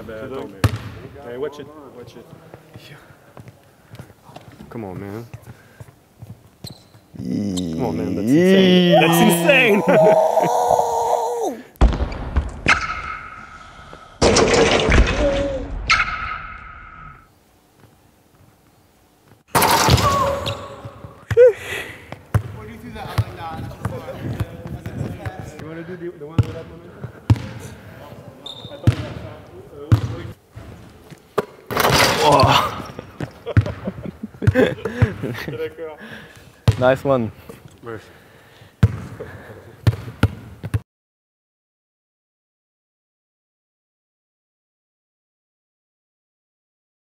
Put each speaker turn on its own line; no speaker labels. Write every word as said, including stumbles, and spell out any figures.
ben attends, mais... Hey, watch it, watch it. Come on, man. Come on, man, that's insane. That's insane!
What do you do that? I'm like, nah, that's just
You want to do the, the one without momentum?
Nice one.
Ouais.